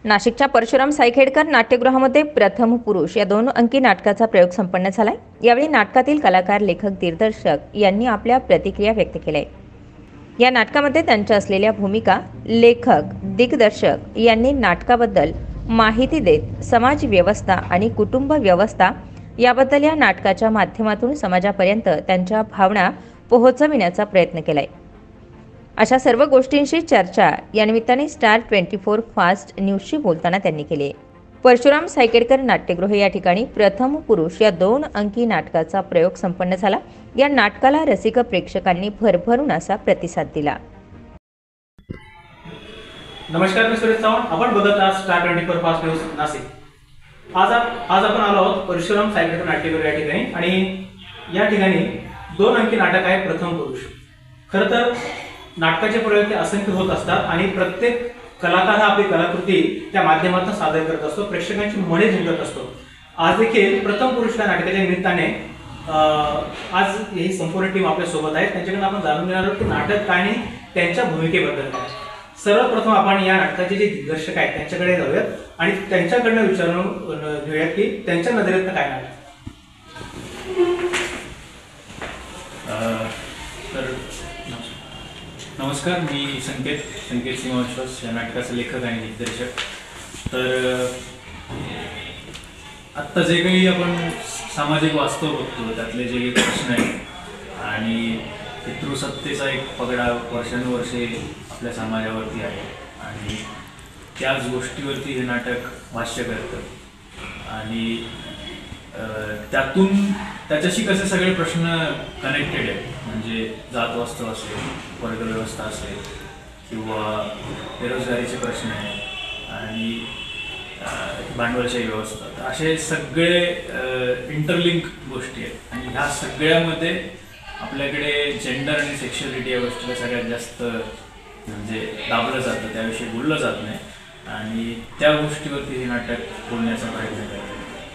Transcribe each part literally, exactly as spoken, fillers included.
नाशिकच्या परशुराम सायखेडकर नाट्यगृहामध्ये प्रथम पुरुष या दोन अंकी नाटकाचा प्रयोग संपन्न झालाय। यावेळी नाटकातील कलाकार, लेखक, दिग्दर्शक यांनी आपल्या प्रतिक्रिया व्यक्त केल्या। या नाटकामध्ये त्यांच्या असलेल्या भूमिका लेखक, दिग्दर्शक यांनी नाटकाबद्दल माहिती देत समाज व्यवस्था आणि कुटुंब व्यवस्था याबद्दल या नाटकाच्या माध्यमातून समाजापर्यंत त्यांच्या भावना पोहोचविण्याचा प्रयत्न केलाय। अशा सर्व गोष्टींशी चर्चा या निमित्ताने स्टार ट्वेंटी फोर फास्ट न्यूजशी बोलताना त्यांनी केली। परशुराम सायखेडकर नाट्यगृह या ठिकाणी प्रथम पुरुष या दोन अंकी नाटकाचा प्रयोग संपन्न झाला। या नाटकाला रसिक प्रेक्षकांनी भरभरून असा प्रतिसाद दिला। नमस्कार, मी सुरेश चव्हाण। आपण बघत आहात star twenty four fast news Nashik. आज आज आपण आलो आहोत परशुराम सायखेडकर नाट्यगृह या ठिकाणी आणि या ठिकाणी दोन अंकी नाटक आहे प्रथम पुरुष। खरं तर नाटकाचे प्रयोग ते असंख्य होत असतात आणि प्रत्येक कलाकार हा आपली कलाकृती त्या माध्यमातून सादर करत असतो, प्रेक्षकांची मने जिंकत असतो। आज देखील प्रथम पुरुष या नाटकाच्या निमित्ताने आज ही संपूर्ण टीम आपल्या सोबत आहे। त्यांच्याकडून आपण जाणून घेणार आहोत की नाटक काय आणि त्यांच्या भूमिकेबद्दल काय। सर्वप्रथम आपण या नाटकाचे जे दिग्दर्शक आहेत त्यांच्याकडे जाऊयात आणि त्यांच्याकडनं विचारून घेऊयात की त्यांच्या नजरेतनं काय नाटक। तर नमस्कार, मी संकेत संकेत सिंह विश्वास या नाटकाचे लेखक आणि दिग्दर्शक। तर आत्ता जे काही आपण सामाजिक वास्तव बघतो त्यातले जे काही प्रश्न आहेत आणि पितृसत्तेचा एक पगडा वर्षानुवर्षे आपल्या समाजावरती आहे आणि त्याच गोष्टीवरती हे नाटक भाष्य करतं आणि त्यातून त्याच्याशी कसे सगळे प्रश्न कनेक्टेड आहेत, म्हणजे जात वास्तव असेल, वर्गव्यवस्था असेल किंवा बेरोजगारीचे प्रश्न आहेत आणि भांडवलशाही व्यवस्था, तर असे सगळे इंटरलिंक गोष्टी आहेत आणि ह्या सगळ्यामध्ये आपल्याकडे जेंडर आणि सेक्शुअलिटी या गोष्टीला सगळ्यात जास्त म्हणजे दाबलं जातं, त्याविषयी बोललं जात नाही आणि त्या गोष्टीवरती हे नाटक बोलण्याचा प्रयत्न करतं।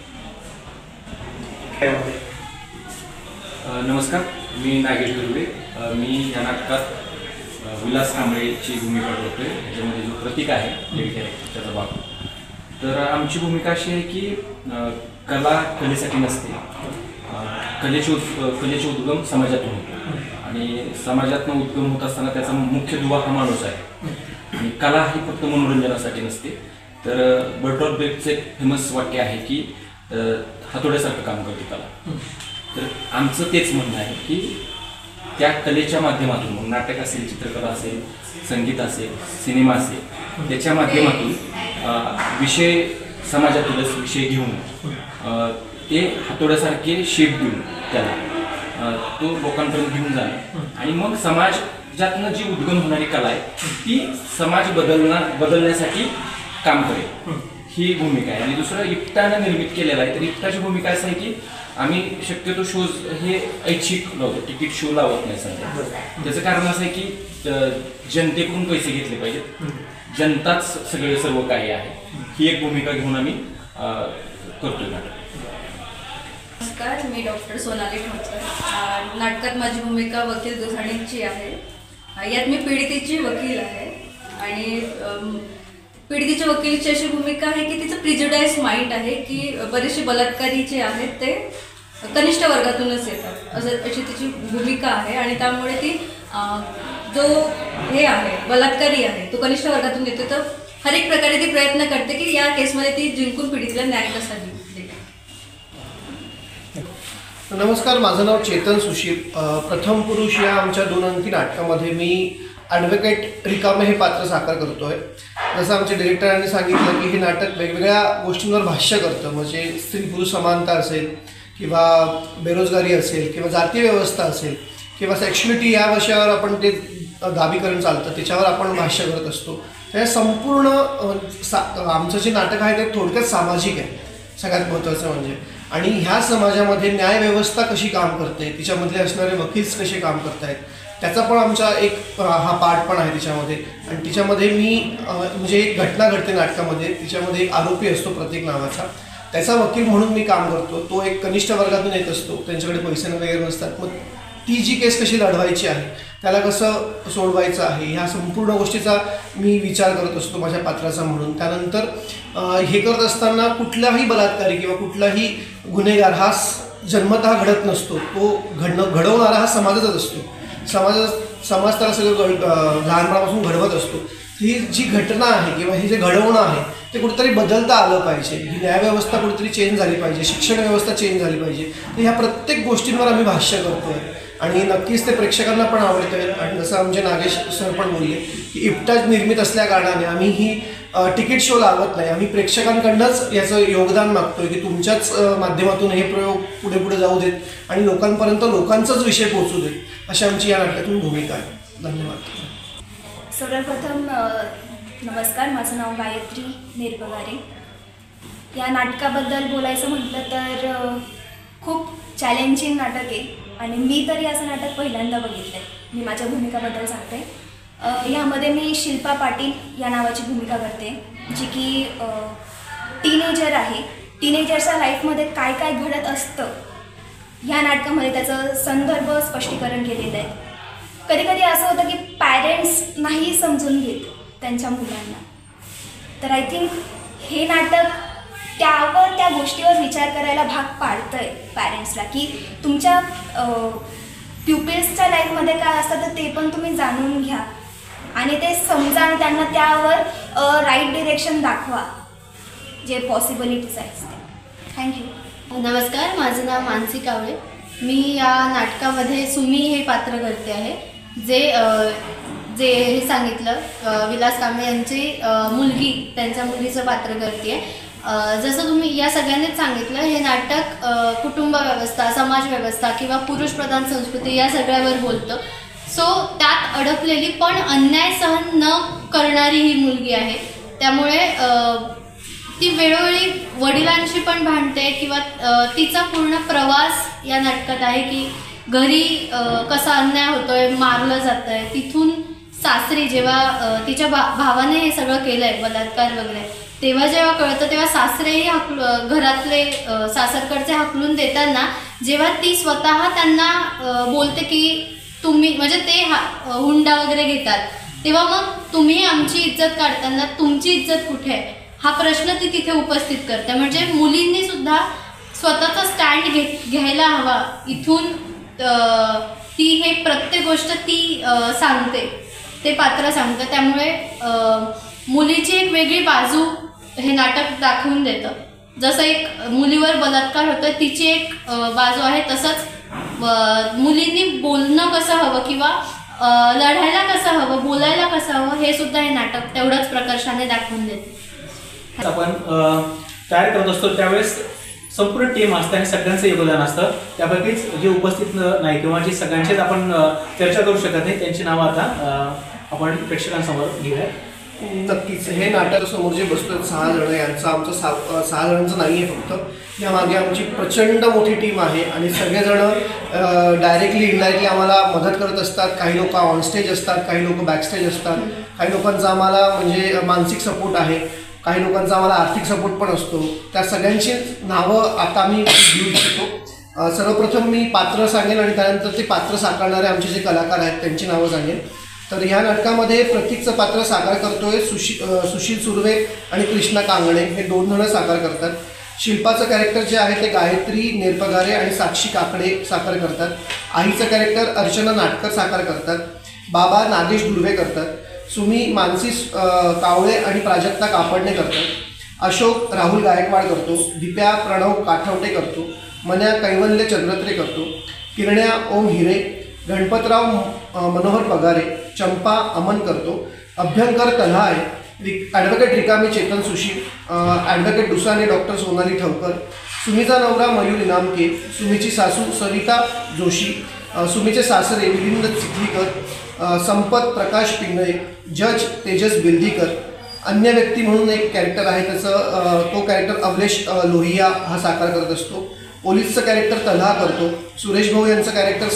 नमस्कार, मी नागेश दुर्वे। मी या नाटकात विलास कांबळेची भूमिका करतोय। याच्यामध्ये जो प्रतीक आहे लेडी कॅरेक्टर त्याचा भाग। तर आमची भूमिका अशी आहे की कला कलेसाठी नसते, कलेचे कलेचे उद्गम समाजातून होतो आणि समाजातून उद्गम होत असताना त्याचा मुख्य दुवा हा माणूस आहे आणि कला ही फक्त मनोरंजनासाठी नसते। तर बर्टोल्ट ब्रेख्टचे फेमस वाक्य आहे की हातोड्यासारखं काम करते कला। तर आमचं तेच म्हणणं आहे की त्या कलेच्या माध्यमातून, मग नाटक असेल, चित्रकला असेल, संगीत असेल, सिनेमा असेल, त्याच्या माध्यमातून विषय समाजातीलच विषय घेऊन ते हातोड्यासारखे शेप देऊन त्याला तो लोकांपर्यंत घेऊन जाणं आणि मग समाजातनं जी उद्गम होणारी कला आहे ती समाज बदलणार बदलण्यासाठी काम करेल, ही भूमिका आहे। आणि दुसरं इफ्टानं निर्मित केलेलं आहे। तर इफ्टाची भूमिका असं आहे की आम्ही शक्यतो शोज हे ऐच्छिक लावतो, तिकीट शो लावत नाही सध्या। त्याचं कारण असं आहे की जनतेकडून पैसे घेतले पाहिजेत, जनताच सगळे सर्व काही आहे, ही एक भूमिका घेऊन आम्ही करतोय नाटक। नमस्कार, मी डॉक्टर सोनाली ठोकर। नाटकात माझी भूमिका वकील दुसाणीची आहे। यात मी पीडितेची वकील आहे आणि पीडितेच्या वकिलीची अशी भूमिका आहे की तिचं प्रिजुडाइज माइंड आहे की बरेचसे बलात्कारी जे आहेत ते कनिष्ठ वर्गातूनच येतात, असं अशी तिची भूमिका आहे आणि त्यामुळे ती जो हे आहे बलात्कारी आहे तो कनिष्ठ वर्गातून येतो। तर हर एक प्रकारे ती प्रयत्न करते की या केसमध्ये ती जिंकून पीडितेला न्याय कसा देईल। नमस्कार, माझं नाव चेतन सुशील। प्रथम पुरुष या आमच्या दोन अंकी नाटकामध्ये मी ॲडव्होकेट रिकामे हे पात्र साकार करतोय। जसं आमच्या डिरेक्टरांनी सांगितलं की हे नाटक वेगवेगळ्या गोष्टींवर भाष्य करतं, म्हणजे स्त्री पुरुष समानता असेल किंवा बेरोजगारी असेल किंवा जाती व्यवस्था असेल किंवा सेक्शुअलिटी या विषयावर आपण ते गाभीकरण चालतं त्याच्यावर आपण भाष्य करत असतो। त्या संपूर्ण सा आमचं जे नाटक आहे ते थोडक्यात सामाजिक आहे सगळ्यात महत्त्वाचं म्हणजे, आणि ह्या समाजामध्ये न्यायव्यवस्था कशी काम करते, तिच्यामधले असणारे वकील्स कसे काम करत आहेत त्याचा पण आमचा एक हा पार्ट पण आहे तिच्यामध्ये। आणि तिच्यामध्ये मी म्हणजे एक घटना घडते नाटकामध्ये, तिच्यामध्ये एक आरोपी असतो प्रतीक नावाचा, त्याचा वकील म्हणून मी काम करतो। तो एक कनिष्ठ वर्गातून येत असतो, त्यांच्याकडे पैसे वगैरे नसतात, मग ती जी केस कशी लढवायची आहे, त्याला कसं सोडवायचं आहे, ह्या संपूर्ण गोष्टीचा मी विचार करत असतो माझ्या पात्राचा म्हणून. त्यानंतर हे करत असताना कुठलाही बलात्कारी किंवा कुठलाही गुन्हेगार हा जन्मतः घडत नसतो, तो घडणं घडवणारा हा समाजाचाच असतो. समाज समाज त्याला सगळं घड लहानपणापासून घडवत असतो. ही जी घटना आहे किंवा हे जे घडवणं आहे ते कुठेतरी बदलता आलं पाहिजे. ही न्यायव्यवस्था कुठेतरी चेंज झाली पाहिजे, शिक्षण व्यवस्था चेंज झाली पाहिजे. तर ह्या प्रत्येक गोष्टींवर आम्ही भाष्य करतो आहे आणि नक्कीच ते प्रेक्षकांना पण आवडतं आहे. आणि जसं आमचे नागेश सर पण बोलले की इप्टाज निर्मित असल्या कारणाने आम्ही ही तिकीट शो लावत नाही, आम्ही प्रेक्षकांकडनंच याचं योगदान मागतो आहे की तुमच्याच माध्यमातून हे प्रयोग पुढे पुढे जाऊ देत आणि लोकांपर्यंत लोकांचाच विषय पोहोचू देत, अशी आमची या नाटकातून भूमिका आहे. धन्यवाद. सर्वप्रथम नमस्कार, माझं नाव गायत्री नेरपगारे. या नाटकाबद्दल बोलायचं म्हटलं तर खूप चॅलेंजिंग नाटक आहे आणि मी तरी असं नाटक पहिल्यांदा बघितलं आहे. मी माझ्या भूमिकाबद्दल सांगते. यामध्ये मी शिल्पा पाटील या नावाची भूमिका करते, जी की टीनेजर आहे. टीनेजरच्या लाईफमध्ये काय काय घडत असतं ह्या नाटकामध्ये त्याचं संदर्भ स्पष्टीकरण केलेलं आहे. कधी कधी असं होतं की पॅरेंट्स नाही समजून घेत त्यांच्या मुलांना, तर आय थिंक हे नाटक त्यावर त्या गोष्टीवर विचार करायला भाग पाडतं आहे पॅरेंट्सला, की तुमच्या प्युपिल्सच्या लाईफमध्ये काय असतं तर ते पण तुम्ही जाणून घ्या आणि ते समजा आणि त्यांना त्यावर राईट डिरेक्शन दाखवा जे पॉसिबिलिटीज आहेत. थँक्यू. नमस्कार, माझं नाव मानसी कावळे. मी या नाटकामध्ये सुमी हे पात्र करते आहे, जे जे हे सांगितलं विलास कांबळे यांची मुलगी, त्यांच्या मुलीचं पात्र करते आहे. जसं तुम्ही या सगळ्यांनीच सांगितलं, हे नाटक कुटुंब व्यवस्था, समाज व्यवस्था किंवा पुरुषप्रधान संस्कृती या सगळ्यावर बोलतं. सो त्यात अडकलेली पण अन्याय सहन न करणारी ही मुलगी आहे. त्यामुळे ती वेळोवेळी वडिलांशी पण भांडते किंवा तिचा पूर्ण प्रवास या नाटकात आहे की घरी कसा अन्याय होतोय, मारलं जातं आहे, तिथून सासरी जेव्हा तिच्या भा भावाने हे सगळं केलं आहे बलात्कार वगैरे, तेव्हा जेव्हा कळतं तेव्हा सासरेही हाकल घरातले सासरकडचे हाकलून देताना जेव्हा ती स्वतः त्यांना बोलते की तुम्ही म्हणजे ते हा हुंडा वगैरे घेतात, तेव्हा मग तुम्ही आमची इज्जत काढताना तुमची इज्जत कुठे आहे हा प्रश्न ती तिथे उपस्थित करते. म्हणजे मुलींनी सुद्धा स्वतःचा स्टँड घे घ्यायला हवा. इथून ती हे प्रत्येक गोष्ट ती सांगते, ते पात्र सांगतं. त्यामुळे मुलीची एक वेगळी बाजू हे नाटक दाखवून देतं. जसं एक मुलीवर बलात्कार होतोय तिची एक बाजू आहे, तसंच मुलींनी बोलणं कसं हवं किंवा लढायला कसं हवं, बोलायला कसं हवं हे सुद्धा हे नाटक तेवढंच प्रकर्षाने दाखवून देते. आपण तयार करत असतो त्यावेळेस संपूर्ण टीम असते आणि सगळ्यांचं योगदान असतं. त्यापैकीच जे उपस्थित नाही किंवा जे सगळ्यांचीच आपण चर्चा करू शकत नाही त्यांची नावं आता आपण प्रेक्षकांसमोर घेऊया. नक्कीच हे नाटक समोर जे बसतो सहा जण, यांचं आमचं सहा सहा जणांचं नाही आहे फक्त, यामागे आमची प्रचंड मोठी टीम आहे आणि सगळेजण डायरेक्टली इनडायरेक्टली आम्हाला मदत करत असतात. काही लोक ऑनस्टेज असतात, काही लोक बॅकस्टेज असतात, काही लोकांचा आम्हाला म्हणजे मानसिक सपोर्ट आहे, काही लोकांचा आम्हाला आर्थिक सपोर्ट पण असतो. त्या सगळ्यांची नावं आता आम्ही घेऊ इच्छितो. सर्वप्रथम मी पात्र सांगेन आणि त्यानंतर ते पात्र साकारणारे आमचे जे कलाकार आहेत त्यांची नावं सांगेन. तर ह्या नाटकामध्ये प्रतीकचं पात्र साकार करतोय सुशी सुशील सुर्वे आणि कृष्णा कांगणे हे दोन जणं साकार करतात. शिल्पाचं कॅरेक्टर जे आहे ते गायत्री नेरपगारे आणि साक्षी काकडे साकार करतात. आईचं कॅरेक्टर अर्चना नाटकर साकार करतात. बाबा नागेश दुर्वे करतात. सुमी मानसी कावळे आणि प्राजक्ता कापडणे करतात. अशोक राहुल गायकवाड करतो. दिप्या प्रणव काठवटे करतो. मन्या कैवल्य चंद्रत्रे करतो. किरण्या ओम हिरे, गणपतराव मनोहर पगारे, चंपा अमन करतो. अभ्यंकर तल्हा आहे. रिक ॲडव्होकेट रिकामी चेतन सुशील, ॲडव्होकेट दुसाने डॉक्टर सोनाली ठवकर, सुमीचा नवरा मयूर इनामके, सुमीची सासू सविता जोशी, सुमीचे सासरे मिलिंद चिखलीकर, संपत प्रकाश पिंगळे, जज तेजस बिल्दीकर. अन्य व्यक्ती म्हणून एक कॅरेक्टर आहे त्याचं तो कॅरेक्टर अवलेश लोहिया हा साकार करत असतो. पोलीसचं कॅरेक्टर तल्हा करतो. सुरेश भाऊ यांचं कॅरेक्टर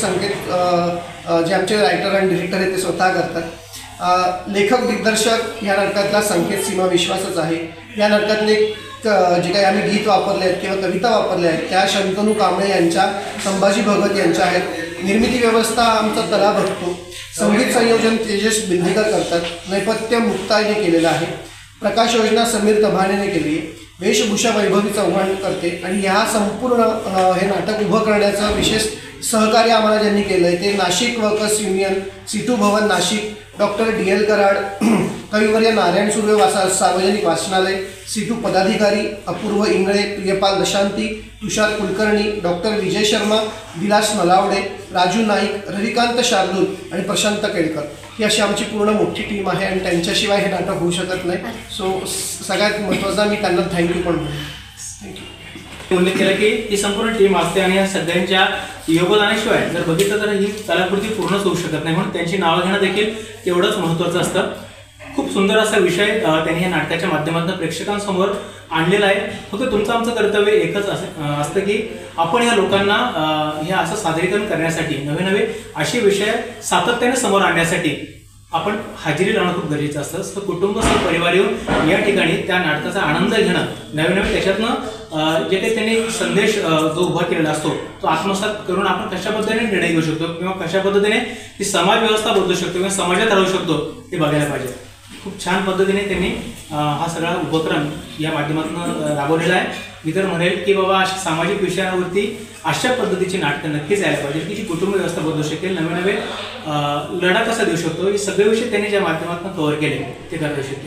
संकेत जे आमचे रायटर आणि डिरेक्टर आहेत ते स्वतः करतात. लेखक दिग्दर्शक या नाटकातला संकेत सीमा विश्वासच आहे. या नाटकातले जे काही आम्ही गीत वापरले आहेत किंवा कविता वापरल्या आहेत त्या शंतनू कांबळे यांच्या, संभाजी भगत यांच्या आहेत. निर्मिती व्यवस्था आमचा तला बघतो. संगीत संयोजन तेजस बिंदेकर करतात. नेपथ्य मुक्ताईने केलेलं आहे. प्रकाश योजना समीर तभानेने केली आहे. वेशभूषा वैभवी चव्हाण करते. आणि ह्या संपूर्ण हे नाटक उभं करण्याचं विशेष सहकार्य आम्हाला ज्यांनी केलं आहे ते Nashik workers union, CITU Bhavan Nashik, doctor D L Karad, कविवर्य नारायण सुर्वे वासा सार्वजनिक वाचनालय, सिटू पदाधिकारी अपूर्व इंगळे, प्रियपाल दशांती, तुषार कुलकर्णी, डॉक्टर विजय शर्मा, विलास नलावडे, राजू नाईक, रविकांत शार्दूल आणि प्रशांत केळकर ही अशी आमची पूर्ण मोठी टीम आहे. आणि त्यांच्याशिवाय हे नाटक होऊ शकत नाही. सो सगळ्यात महत्त्वाचा मी त्यांना थँक्यू पण म्हणतो. थँक्यू. उल्लेख केला की ही संपूर्ण टीम असते आणि या सगळ्यांच्या योगदानाशिवाय जर बघितलं तर ही कलाकृती पूर्णच होऊ शकत नाही. म्हणून त्यांची नावं घेणं देखील तेवढंच महत्त्वाचं असतं. खूप सुंदर असा विषय त्यांनी या नाटकाच्या माध्यमातून प्रेक्षकांसमोर आणलेला आहे. फक्त तुमचं आमचं कर्तव्य एकच असतं की आपण या लोकांना हे असं सादरीकरण करण्यासाठी नवे नवे असे विषय सातत्याने समोर आणण्यासाठी आपण हजेरी लावणं खूप गरजेचं असतं. तर कुटुंब परिवार येऊन या ठिकाणी त्या नाटकाचा आनंद घेणं, नवे नवे त्याच्यातनं जे काही त्यांनी संदेश जो उभा केलेला असतो तो आत्मसात करून आपण कशा पद्धतीने निर्णय घेऊ शकतो किंवा कशा पद्धतीने ती समाज व्यवस्था बदलू शकतो किंवा समाजात राहू शकतो ते बघायला पाहिजे. खूप छान पद्धतीने त्यांनी हा सगळा उपक्रम या माध्यमातून राबवलेला आहे. मी तर म्हणेल की बाबा अशा सामाजिक विषयांवरती अशा पद्धतीची नाटकं नक्कीच यायला पाहिजे की जी कुटुंब व्यवस्था बदलू शकेल, नवे नवे लढा कसा देऊ शकतो हे सगळे विषय त्यांनी ज्या माध्यमातून कव्हर केले ते करता शकते.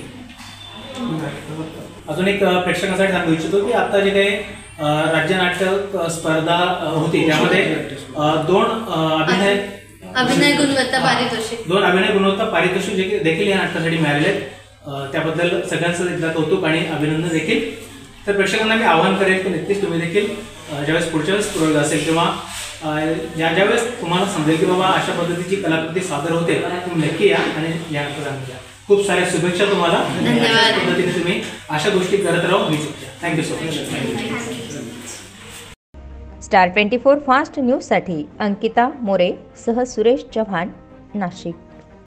अजून एक प्रेक्षकांसाठी सांगू इच्छितो की आता जे काही राज्य नाटक स्पर्धा होती त्यामध्ये दोन अभिनय अभिनय गुणवत्ता पारितोषिक दोन अभिनय गुणवत्ता पारितोषिक देखील या नाटकासाठी मिळालेले आहेत. त्याबद्दल सगळ्यांचं एकदा कौतुक आणि अभिनंदन देखील. तर प्रेक्षकांना मी आवाहन करेन की नक्कीच तुम्ही देखील ज्यावेळेस पुढच्या वेळेस प्रोग्राम असेल किंवा ज्या ज्यावेळेस तुम्हाला समजेल की बाबा अशा पद्धतीची कलाकृती सादर होते तुम्ही नक्की या आणि या घ्या. खूप साऱ्या शुभेच्छा तुम्हाला. अशा पद्धतीने तुम्ही अशा गोष्टी करत राहू मी शकता. Thank you so much. Star twenty four fast न्यूजसाठी अंकिता मोरे सह सुरेश चव्हाण, नाशिक.